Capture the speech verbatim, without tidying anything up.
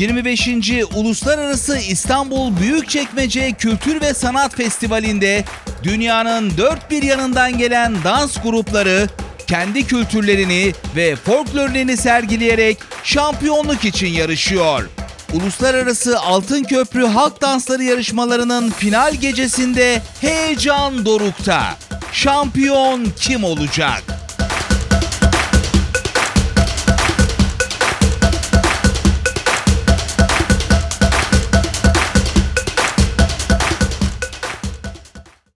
yirmi beşinci Uluslararası İstanbul Büyükçekmece Kültür ve Sanat Festivali'nde dünyanın dört bir yanından gelen dans grupları kendi kültürlerini ve folklorlerini sergileyerek şampiyonluk için yarışıyor. Uluslararası Altın Köprü Halk Dansları yarışmalarının final gecesinde heyecan dorukta. Şampiyon kim olacak?